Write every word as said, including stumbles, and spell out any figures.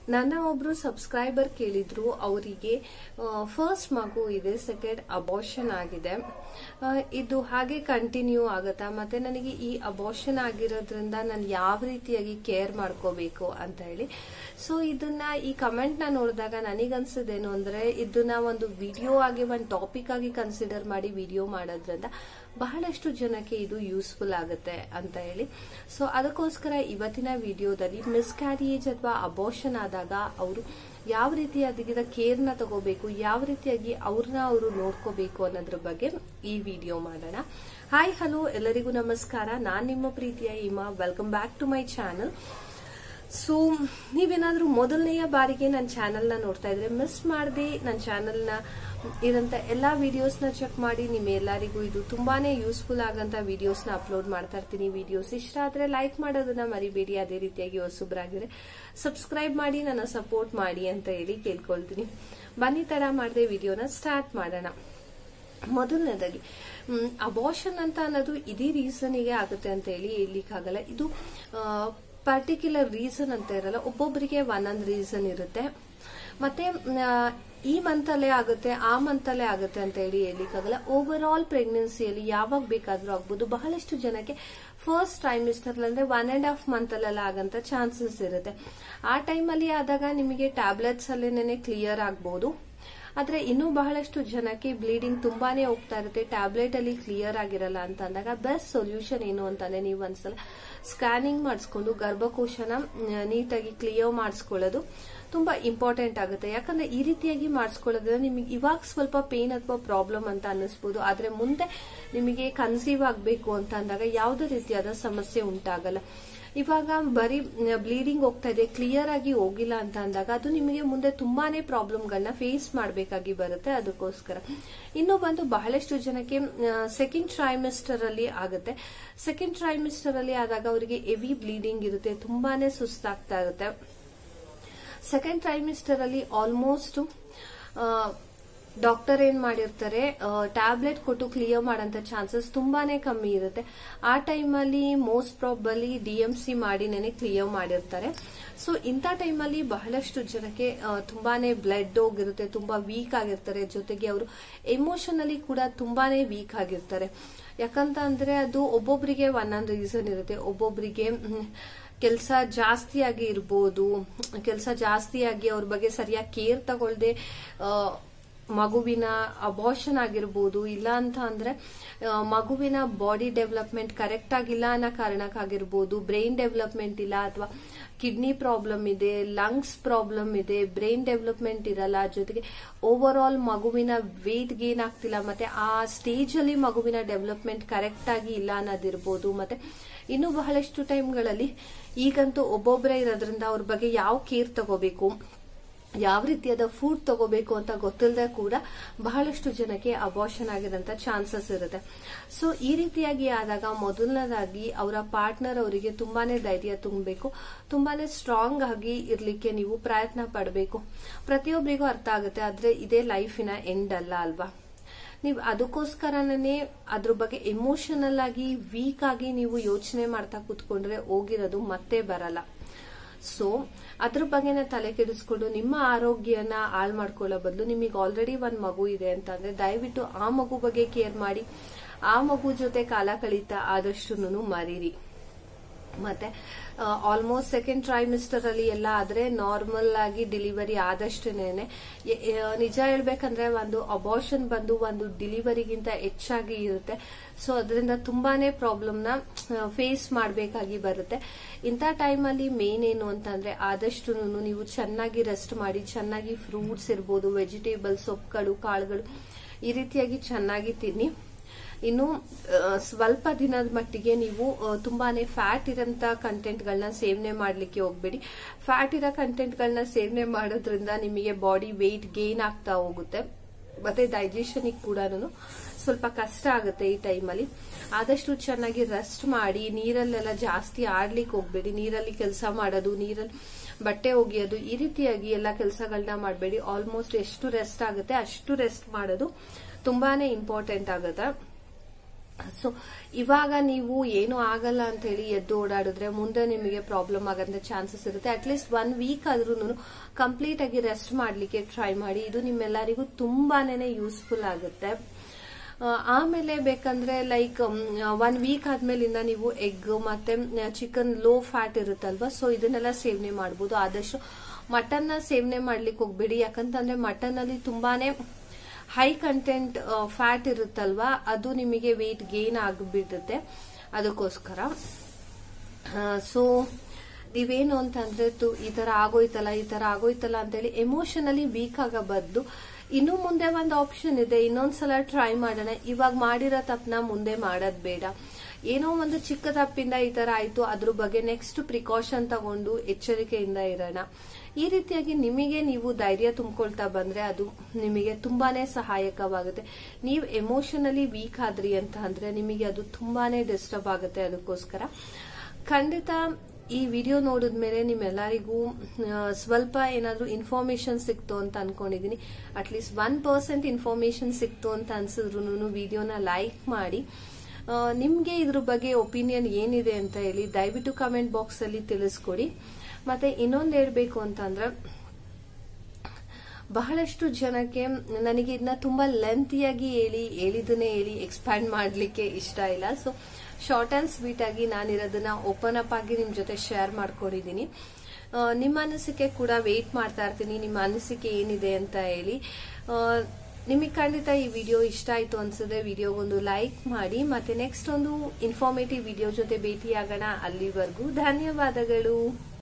ನನ್ನ ಒಬ್ರು ಸಬ್ಸ್ಕ್ರೈಬರ್ ಕೇಳಿದ್ರು, ಅವರಿಗೆ ಫಸ್ಟ್ ಮಗು ಇದೆ, ಸೆಕೆಂಡ್ ಅಬಾರ್ಷನ್ ಆಗಿದೆ, ಇದು ಹಾಗೆ ಕಂಟಿನ್ಯೂ ಆಗುತ್ತಾ, ಮತ್ತೆ ನನಗೆ ಈ ಅಬಾರ್ಷನ್ ಆಗಿರೋದ್ರಿಂದ ನಾನು ಯಾವ ರೀತಿಯಾಗಿ ಕೇರ್ ಮಾಡ್ಕೋಬೇಕು ಅಂತ ಹೇಳಿ. ಸೊ ಇದನ್ನ ಈ ಕಮೆಂಟ್ ನ ನೋಡಿದಾಗ ನನಗನ್ಸೋದೇನು ಅಂದ್ರೆ, ಇದನ್ನ ಒಂದು ವಿಡಿಯೋ ಆಗಿ ಒಂದು ಟಾಪಿಕ್ ಆಗಿ ಕನ್ಸಿಡರ್ ಮಾಡಿ ವಿಡಿಯೋ ಮಾಡೋದ್ರಿಂದ ಬಹಳಷ್ಟು ಜನಕ್ಕೆ ಇದು ಯೂಸ್ಫುಲ್ ಆಗುತ್ತೆ ಅಂತ ಹೇಳಿ. ಸೊ ಅದಕ್ಕೋಸ್ಕರ ಇವತ್ತಿನ ವಿಡಿಯೋದಲ್ಲಿ ಮಿಸ್ಕ್ಯಾರಿಯೇಜ್ ಅಥವಾ ಅಬಾರ್ಷನ್ ಆದಾಗ ಅವರು ಯಾವ ರೀತಿಯಾದ ಕೇರ್ ನ ತಗೋಬೇಕು, ಯಾವ ರೀತಿಯಾಗಿ ಅವ್ರನ್ನ ಅವರು ನೋಡ್ಕೋಬೇಕು ಅನ್ನೋದ್ರ ಬಗ್ಗೆ ಈ ವಿಡಿಯೋ ಮಾಡೋಣ. ಹಾಯ್ ಹಲೋ ಎಲ್ಲರಿಗೂ ನಮಸ್ಕಾರ, ನಾನ್ ನಿಮ್ಮ ಪ್ರೀತಿಯ Ima. Welcome back to my channel. So ನೀವೇನಾದ್ರೂ ಮೊದಲನೆಯ ಬಾರಿಗೆ ನನ್ನ ಚಾನೆಲ್ ನ ನೋಡ್ತಾ ಇದ್ರೆ ಮಿಸ್ ಮಾಡದೆ ನನ್ನ ಚಾನೆಲ್ ನ ಇರಂತ ಎಲ್ಲಾ ವಿಡಿಯೋಸ್ ನ ಚೆಕ್ ಮಾಡಿ. ನಿಮ್ ಎಲ್ಲರಿಗೂ ಇದು ತುಂಬಾನೇ ಯೂಸ್ಫುಲ್ ಆಗಂತ ವಿಡಿಯೋಸ್ ನ ಅಪ್ಲೋಡ್ ಮಾಡ್ತಾ ಇರ್ತೀನಿ. ವಿಡಿಯೋಸ್ ಇಷ್ಟ ಆದ್ರೆ ಲೈಕ್ ಮಾಡೋದನ್ನ ಮರಿಬೇಡಿ. ಅದೇ ರೀತಿಯಾಗಿ ಹೊಸಬ್ರಾಗಿದ್ರೆ ಸಬ್ಸ್ಕ್ರೈಬ್ ಮಾಡಿ, ನನ್ನ ಸಪೋರ್ಟ್ ಮಾಡಿ ಅಂತ ಹೇಳಿ ಕೇಳ್ಕೊಳ್ತೀನಿ. ಬನ್ನಿ ತಡ ಮಾಡದೆ ವಿಡಿಯೋನ ಸ್ಟಾರ್ಟ್ ಮಾಡೋಣ. ಮೊದಲನೇದಾಗಿ ಅಬಾರ್ಷನ್ ಅಂತ ಅನ್ನೋದು ಇದೇ ರೀಸನ್ಗೆ ಆಗುತ್ತೆ ಅಂತ ಹೇಳಿ ಹೇಳಲಿಕ್ಕಾಗಲ್ಲ. ಇದು ಪರ್ಟಿಕ್ಯುಲರ್ ರೀಸನ್ ಅಂತ ಇರಲ್ಲ, ಒಬ್ಬೊಬ್ಬರಿಗೆ ಒಂದೊಂದು ರೀಸನ್ ಇರುತ್ತೆ. ಮತ್ತೆ ಈ ಮಂತ್ ಅಲ್ಲೇ ಆಗುತ್ತೆ, ಆ ಮಂತ್ ಅಲ್ಲೇ ಆಗುತ್ತೆ ಅಂತ ಹೇಳಿ ಹೇಳಲಿಕ್ಕಾಗಲ್ಲ. ಓವರ್ ಆಲ್ ಪ್ರೆಗ್ನೆನ್ಸಿಯಲ್ಲಿ ಯಾವಾಗ ಬೇಕಾದ್ರೂ ಆಗ್ಬೋದು. ಬಹಳಷ್ಟು ಜನಕ್ಕೆ ಫಸ್ಟ್ ಟ್ರೈಮಿಸ್ಟರ್ ಅಂದ್ರೆ ಒನ್ ಅಂಡ್ ಹಾಫ್ ಮಂತ್ ಅಲ್ಲೆಲ್ಲ ಆಗಂತ ಚಾನ್ಸಸ್ ಇರುತ್ತೆ. ಆ ಟೈಮಲ್ಲಿ ಆದಾಗ ನಿಮಗೆ ಟ್ಯಾಬ್ಲೆಟ್ಸ್ ಅಲ್ಲೇನೆ ಕ್ಲಿಯರ್ ಆಗ್ಬಹುದು. ಆದ್ರೆ ಇನ್ನೂ ಬಹಳಷ್ಟು ಜನಕ್ಕೆ ಬ್ಲೀಡಿಂಗ್ ತುಂಬಾನೇ ಹೋಗ್ತಾ ಇರುತ್ತೆ, ಟ್ಯಾಬ್ಲೆಟ್ ಅಲ್ಲಿ ಕ್ಲಿಯರ್ ಆಗಿರಲ್ಲ ಅಂತ ಅಂದಾಗ ಬೆಸ್ಟ್ ಸೊಲ್ಯೂಷನ್ ಏನು ಅಂತಾನೆ ನೀವು ಒಂದ್ಸಲ ಸ್ಕ್ಯಾನಿಂಗ್ ಮಾಡಿಸ್ಕೊಂಡು ಗರ್ಭಕೋಶನ ನೀಟಾಗಿ ಕ್ಲಿಯರ್ ಮಾಡಿಸ್ಕೊಳ್ಳೋದು ತುಂಬಾ ಇಂಪಾರ್ಟೆಂಟ್ ಆಗುತ್ತೆ. ಯಾಕಂದ್ರೆ ಈ ರೀತಿಯಾಗಿ ಮಾಡಿಸ್ಕೊಳ್ಳೋದ್ರಿಂದ ನಿಮಗೆ ಇವಾಗ ಸ್ವಲ್ಪ ಪೇನ್ ಅಥವಾ ಪ್ರಾಬ್ಲಮ್ ಅಂತ ಅನ್ನಿಸ್ಬೋದು, ಆದ್ರೆ ಮುಂದೆ ನಿಮಗೆ ಕನ್ಸೀವ್ ಆಗಬೇಕು ಅಂತ ಅಂದಾಗ ಯಾವುದೇ ರೀತಿಯಾದ ಸಮಸ್ಯೆ ಉಂಟಾಗಲ್ಲ. ಇವಾಗ ಬರೀ ಬ್ಲೀಡಿಂಗ್ ಹೋಗ್ತಾ ಇದೆ, ಕ್ಲಿಯರ್ ಆಗಿ ಹೋಗಿಲ್ಲ ಅಂತ ಅಂದಾಗ ಅದು ನಿಮಗೆ ಮುಂದೆ ತುಂಬಾನೇ ಪ್ರಾಬ್ಲಮ್ಗಳನ್ನ ಫೇಸ್ ಮಾಡಬೇಕಾಗಿ ಬರುತ್ತೆ. ಅದಕ್ಕೋಸ್ಕರ ಇನ್ನು ಬಂದು ಬಹಳಷ್ಟು ಜನಕ್ಕೆ ಸೆಕೆಂಡ್ ಟ್ರೈಮಿಸ್ಟರ್ ಅಲ್ಲಿ ಆಗುತ್ತೆ. ಸೆಕೆಂಡ್ ಟ್ರೈಮಿಸ್ಟರ್ ಅಲ್ಲಿ ಆದಾಗ ಅವರಿಗೆ ಹೆವಿ ಬ್ಲೀಡಿಂಗ್ ಇರುತ್ತೆ, ತುಂಬಾನೇ ಸುಸ್ತಾಗ್ತಾ ಇರುತ್ತೆ. ಸೆಕೆಂಡ್ ಟ್ರೈಮಿಸ್ಟರ್ ಅಲ್ಲಿ ಆಲ್ಮೋಸ್ಟ್ ಡಾಕ್ಟರ್ ಏನ್ ಮಾಡಿರ್ತಾರೆ, ಟ್ಯಾಬ್ಲೆಟ್ ಕೊಟ್ಟು ಕ್ಲಿಯರ್ ಮಾಡಂತ ಚಾನ್ಸಸ್ ತುಂಬಾನೇ ಕಮ್ಮಿ ಇರುತ್ತೆ. ಆ ಟೈಮಲ್ಲಿ most probably D M C ಮಾಡಿನೇ ಕ್ಲಿಯರ್ ಮಾಡಿರ್ತಾರೆ. ಸೊ ಇಂಥ ಟೈಮಲ್ಲಿ ಬಹಳಷ್ಟು ಜನಕ್ಕೆ ತುಂಬಾನೇ ಬ್ಲಡ್ ಹೋಗಿರುತ್ತೆ, ತುಂಬಾ ವೀಕ್ ಆಗಿರ್ತಾರೆ. ಜೊತೆಗೆ ಅವರು ಎಮೋಷನಲಿ ಕೂಡ ತುಂಬಾನೇ ವೀಕ್ ಆಗಿರ್ತಾರೆ. ಯಾಕಂತ ಅಂದ್ರೆ ಅದು ಒಬ್ಬೊಬ್ಬರಿಗೆ ಒಂದೊಂದು ರೀಸನ್ ಇರುತ್ತೆ. ಒಬ್ಬೊಬ್ಬರಿಗೆ ಕೆಲಸ ಜಾಸ್ತಿಯಾಗಿ ಇರ್ಬೋದು, ಕೆಲಸ ಜಾಸ್ತಿಯಾಗಿ ಅವ್ರ ಬಗ್ಗೆ ಸರಿಯಾಗಿ ಕೇರ್ ತಗೊಳ್ದೆ ಮಗುವಿನ ಅಬಾರ್ಷನ್ ಆಗಿರ್ಬೋದು, ಇಲ್ಲ ಅಂತ ಅಂದ್ರೆ ಮಗುವಿನ ಬಾಡಿ ಡೆವಲಪ್ಮೆಂಟ್ ಕರೆಕ್ಟ್ ಆಗಿಲ್ಲ ಅನ್ನೋ ಕಾರಣಕ್ಕಾಗಿರ್ಬೋದು, ಬ್ರೈನ್ ಡೆವಲಪ್ಮೆಂಟ್ ಇಲ್ಲ, ಅಥವಾ ಕಿಡ್ನಿ ಪ್ರಾಬ್ಲಮ್ ಇದೆ, ಲಂಗ್ಸ್ ಪ್ರಾಬ್ಲಮ್ ಇದೆ, ಬ್ರೈನ್ ಡೆವಲಪ್ಮೆಂಟ್ ಇರಲ್ಲ, ಜೊತೆಗೆ ಓವರ್ ಆಲ್ ಮಗುವಿನ ವೇಟ್ ಗೇನ್ ಆಗ್ತಿಲ್ಲ, ಮತ್ತೆ ಆ ಸ್ಟೇಜ್ ಅಲ್ಲಿ ಮಗುವಿನ ಡೆವಲಪ್ಮೆಂಟ್ ಕರೆಕ್ಟ್ ಆಗಿ ಇಲ್ಲ ಅನ್ನೋದಿರ್ಬೋದು. ಮತ್ತೆ ಇನ್ನು ಬಹಳಷ್ಟು ಟೈಮ್ಗಳಲ್ಲಿ ಈಗಂತೂ ಒಬ್ಬೊಬ್ಬರೇ ಇರೋದ್ರಿಂದ ಅವ್ರ ಬಗ್ಗೆ ಯಾವ ಕೇರ್ ತಗೋಬೇಕು, ಯಾವ ರೀತಿಯಾದ ಫುಡ್ ತಗೋಬೇಕು ಅಂತ ಗೊತ್ತಿಲ್ಲದೆ ಕೂಡ ಬಹಳಷ್ಟು ಜನಕ್ಕೆ ಅಬಾರ್ಷನ್ ಆಗಿದಂತ ಚಾನ್ಸಸ್ ಇರುತ್ತೆ. ಸೊ ಈ ರೀತಿಯಾಗಿ ಆದಾಗ ಮೊದಲನೇದಾಗಿ ಅವರ ಪಾರ್ಟ್ನರ್ ಅವರಿಗೆ ತುಂಬಾನೇ ಧೈರ್ಯ ತುಂಬಬೇಕು, ತುಂಬಾನೇ ಸ್ಟ್ರಾಂಗ್ ಆಗಿ ಇರ್ಲಿಕ್ಕೆ ನೀವು ಪ್ರಯತ್ನ ಪಡಬೇಕು. ಪ್ರತಿಯೊಬ್ಬರಿಗೂ ಅರ್ಥ ಆಗುತ್ತೆ, ಆದ್ರೆ ಇದೇ ಲೈಫಿನ ಎಂಡ್ ಅಲ್ಲ ಅಲ್ವಾ. ನೀವು ಅದಕ್ಕೋಸ್ಕರನೇ ಅದ್ರ ಬಗ್ಗೆ ಎಮೋಷನಲ್ ಆಗಿ ವೀಕ್ ಆಗಿ ನೀವು ಯೋಚನೆ ಮಾಡ್ತಾ ಕೂತ್ಕೊಂಡ್ರೆ ಹೋಗಿರೋದು ಮತ್ತೆ ಬರಲ್ಲ. ಸೊ ಅದ್ರ ಬಗ್ಗೆನ ತಲೆ ಕೆಡಿಸ್ಕೊಂಡು ನಿಮ್ಮ ಆರೋಗ್ಯನ ಹಾಳು ಮಾಡ್ಕೊಳ್ಳೋ ಬದಲು, ನಿಮಗೆ ಆಲ್ರೆಡಿ ಒಂದ್ ಮಗು ಇದೆ ಅಂತಂದ್ರೆ ದಯವಿಟ್ಟು ಆ ಮಗು ಬಗ್ಗೆ ಕೇರ್ ಮಾಡಿ, ಆ ಮಗು ಜೊತೆ ಕಾಲ ಕಳೀತಾ ಆದಷ್ಟು ಮರೀರಿ. ಮತ್ತೆ ಆಲ್ಮೋಸ್ಟ್ ಸೆಕೆಂಡ್ ಟ್ರೈಮಿಸ್ಟರ್ ಅಲ್ಲಿ ಎಲ್ಲ ಆದ್ರೆ ನಾರ್ಮಲ್ ಆಗಿ ಡೆಲಿವರಿ ಆದಷ್ಟೇನೆ. ನಿಜ ಹೇಳ್ಬೇಕಂದ್ರೆ ಒಂದು ಅಬಾರ್ಷನ್ ಬಂದು ಒಂದು ಡೆಲಿವರಿಗಿಂತ ಹೆಚ್ಚಾಗಿ ಇರುತ್ತೆ. ಸೊ ಅದರಿಂದ ತುಂಬಾನೇ ಪ್ರಾಬ್ಲಮ್ ನ ಫೇಸ್ ಮಾಡಬೇಕಾಗಿ ಬರುತ್ತೆ. ಇಂಥ ಟೈಮಲ್ಲಿ ಮೇನ್ ಏನು ಅಂತಂದ್ರೆ ಆದಷ್ಟು ನೀವು ಚೆನ್ನಾಗಿ ರೆಸ್ಟ್ ಮಾಡಿ, ಚೆನ್ನಾಗಿ ಫ್ರೂಟ್ಸ್ ಇರ್ಬೋದು, ವೆಜಿಟೇಬಲ್ಸ್, ಸೊಪ್ಪುಗಳು, ಕಾಳುಗಳು ಈ ರೀತಿಯಾಗಿ ಚೆನ್ನಾಗಿ ತಿನ್ನಿ. ಇನ್ನು ಸ್ವಲ್ಪ ದಿನದ ಮಟ್ಟಿಗೆ ನೀವು ತುಂಬಾನೇ ಫ್ಯಾಟ್ ಇರೋಂತ ಕಂಟೆಂಟ್ ಗಳನ್ನ ಸೇವನೆ ಮಾಡ್ಲಿಕ್ಕೆ ಹೋಗ್ಬೇಡಿ. ಫ್ಯಾಟ್ ಇರೋ ಕಂಟೆಂಟ್ ಗಳನ್ನ ಸೇವನೆ ಮಾಡೋದ್ರಿಂದ ನಿಮಗೆ ಬಾಡಿ ವೇಟ್ ಗೇನ್ ಆಗ್ತಾ ಹೋಗುತ್ತೆ, ಮತ್ತೆ ಡೈಜೆಷನ್ ಕೂಡ ಸ್ವಲ್ಪ ಕಷ್ಟ ಆಗುತ್ತೆ ಈ ಟೈಮಲ್ಲಿ. ಆದಷ್ಟು ಚೆನ್ನಾಗಿ ರೆಸ್ಟ್ ಮಾಡಿ, ನೀರಲ್ಲೆಲ್ಲ ಜಾಸ್ತಿ ಆಡ್ಲಿಕ್ಕೆ ಹೋಗ್ಬೇಡಿ. ನೀರಲ್ಲಿ ಕೆಲಸ ಮಾಡೋದು, ನೀರಲ್ಲಿ ಬಟ್ಟೆ ಒಗೆಯೋದು, ಈ ರೀತಿಯಾಗಿ ಎಲ್ಲ ಕೆಲಸಗಳನ್ನ ಮಾಡಬೇಡಿ. ಆಲ್ಮೋಸ್ಟ್ ಎಷ್ಟು ರೆಸ್ಟ್ ಆಗುತ್ತೆ ಅಷ್ಟು ರೆಸ್ಟ್ ಮಾಡೋದು ತುಂಬಾನೇ ಇಂಪಾರ್ಟೆಂಟ್ ಆಗುತ್ತೆ. ಸೊ ಇವಾಗ ನೀವು ಏನು ಆಗಲ್ಲ ಅಂತ ಹೇಳಿ ಎದ್ದು ಓಡಾಡಿದ್ರೆ ಮುಂದೆ ನಿಮಗೆ ಪ್ರಾಬ್ಲಮ್ ಆಗಂತ ಚಾನ್ಸಸ್ ಇರುತ್ತೆ. ಅಟ್ಲೀಸ್ಟ್ ಒನ್ ವೀಕ್ ಆದ್ರೂ ಕಂಪ್ಲೀಟ್ ಆಗಿ ರೆಸ್ಟ್ ಮಾಡ್ಲಿಕ್ಕೆ ಟ್ರೈ ಮಾಡಿ. ಇದು ನಿಮ್ಮೆಲ್ಲರಿಗೂ ತುಂಬಾನೇ ಯೂಸ್ಫುಲ್ ಆಗುತ್ತೆ. ಆಮೇಲೆ ಬೇಕಂದ್ರೆ ಲೈಕ್ ಒನ್ ವೀಕ್ ಆದ್ಮೇಲಿಂದ ನೀವು ಎಗ್ ಮತ್ತೆ ಚಿಕನ್ ಲೋ ಫ್ಯಾಟ್ ಇರುತ್ತಲ್ವಾ, ಸೊ ಇದನ್ನೆಲ್ಲ ಸೇವನೆ ಮಾಡಬಹುದು. ಆದಷ್ಟು ಮಟನ್ ನ ಸೇವನೆ ಮಾಡ್ಲಿಕ್ಕೆ ಹೋಗ್ಬೇಡಿ, ಯಾಕಂತಂದ್ರೆ ಮಟನ್ ಅಲ್ಲಿ ತುಂಬಾನೇ ಹೈ ಕಂಟೆಂಟ್ ಫ್ಯಾಟ್ ಇರುತ್ತಲ್ವಾ, ಅದು ನಿಮಗೆ ವೇಟ್ ಗೇನ್ ಆಗಿಬಿಡುತ್ತೆ. ಅದಕ್ಕೋಸ್ಕರ ಸೊ ನೀವೇನು ಅಂತಂದ್ರೆ ಈ ತರ ಆಗೋಯ್ತಲ್ಲ ಈ ತರ ಆಗೋಯ್ತಲ್ಲ ಅಂತೇಳಿ ಎಮೋಷನಲಿ ವೀಕ್ ಆಗ ಬದ್ದು ಇನ್ನು ಮುಂದೆ ಒಂದು ಆಪ್ಷನ್ ಇದೆ, ಇನ್ನೊಂದ್ಸಲ ಟ್ರೈ ಮಾಡೋಣ, ಇವಾಗ ಮಾಡಿರೋ ತಪ್ಪನ ಮುಂದೆ ಮಾಡೋದ್ ಬೇಡ. ಏನೋ ಒಂದು ಚಿಕ್ಕ ತಪ್ಪಿಂದ ಈ ತರ ಆಯ್ತು, ಅದ್ರ ಬಗ್ಗೆ ನೆಕ್ಸ್ಟ್ ಪ್ರಿಕಾಷನ್ ತಗೊಂಡು ಎಚ್ಚರಿಕೆಯಿಂದ ಇರೋಣ. ಈ ರೀತಿಯಾಗಿ ನಿಮಗೆ ನೀವು ಧೈರ್ಯ ತುಂಬಿಕೊಳ್ತಾ ಬಂದ್ರೆ ಅದು ನಿಮಗೆ ತುಂಬಾನೇ ಸಹಾಯಕವಾಗುತ್ತೆ. ನೀವು ಎಮೋಷನಲಿ ವೀಕ್ ಆದ್ರಿ ಅಂತ ಅಂದ್ರೆ ನಿಮಗೆ ಅದು ತುಂಬಾನೇ ಡಿಸ್ಟರ್ಬ್ ಆಗುತ್ತೆ. ಅದಕ್ಕೋಸ್ಕರ ಖಂಡಿತ ಈ ವಿಡಿಯೋ ನೋಡಿದ್ಮೇಲೆ ನಿಮ್ಮೆಲ್ಲರಿಗೂ ಸ್ವಲ್ಪ ಏನಾದ್ರೂ ಇನ್ಫಾರ್ಮೇಶನ್ ಸಿಕ್ತು ಅಂತ ಅನ್ಕೊಂಡಿದೀನಿ. ಅಟ್ಲೀಸ್ಟ್ ಒನ್ ಪರ್ಸೆಂಟ್ ಇನ್ಫಾರ್ಮೇಶನ್ ಸಿಕ್ತು ಅಂತ ಅನ್ಸಿದ್ರು ವಿಡಿಯೋನ ಲೈಕ್ ಮಾಡಿ. ನಿಮ್ಗೆ ಇದ್ರ ಬಗ್ಗೆ ಒಪಿನಿಯನ್ ಏನಿದೆ ಅಂತ ಹೇಳಿ ದಯವಿಟ್ಟು ಕಮೆಂಟ್ ಬಾಕ್ಸ್ ಅಲ್ಲಿ ತಿಳಿಸ್ಕೊಡಿ. ಮತ್ತೆ ಇನ್ನೊಂದು ಹೇಳ್ಬೇಕು ಅಂತಂದ್ರೆ, ಬಹಳಷ್ಟು ಜನಕ್ಕೆ ನನಗೆ ಇದನ್ನ ತುಂಬಾ ಲೆಂತಿಯಾಗಿ ಹೇಳಿ ಹೇಳಿದನ್ನೇ ಹೇಳಿ ಎಕ್ಸ್ಪ್ಯಾಂಡ್ ಮಾಡ್ಲಿಕ್ಕೆ ಇಷ್ಟ ಇಲ್ಲ. ಸೊ ಶಾರ್ಟ್ ಅಂಡ್ ಸ್ವೀಟ್ ಆಗಿ ನಾನಿರೋದನ್ನ ಓಪನ್ ಅಪ್ ಆಗಿ ನಿಮ್ ಜೊತೆ ಶೇರ್ ಮಾಡ್ಕೊಂಡಿದೀನಿ. ನಿಮ್ಮ ಅನಿಸಿಕೆ ಕೂಡ ವೇಟ್ ಮಾಡ್ತಾ ಇರ್ತೀನಿ, ನಿಮ್ಮ ಅನಿಸಿಕೆ ಏನಿದೆ ಅಂತ ಹೇಳಿ. ನಿಮಗೆ ಖಂಡಿತ ಈ ವಿಡಿಯೋ ಇಷ್ಟ ಆಯ್ತು ಅನ್ಸಿದ್ರೆ ವಿಡಿಯೋಗೊಂದು ಲೈಕ್ ಮಾಡಿ. ಮತ್ತೆ ನೆಕ್ಸ್ಟ್ ಒಂದು ಇನ್ಫಾರ್ಮೇಟಿವ್ ವಿಡಿಯೋ ಜೊತೆ ಭೇಟಿಯಾಗೋಣ. ಅಲ್ಲಿವರೆಗೂ ಧನ್ಯವಾದಗಳು.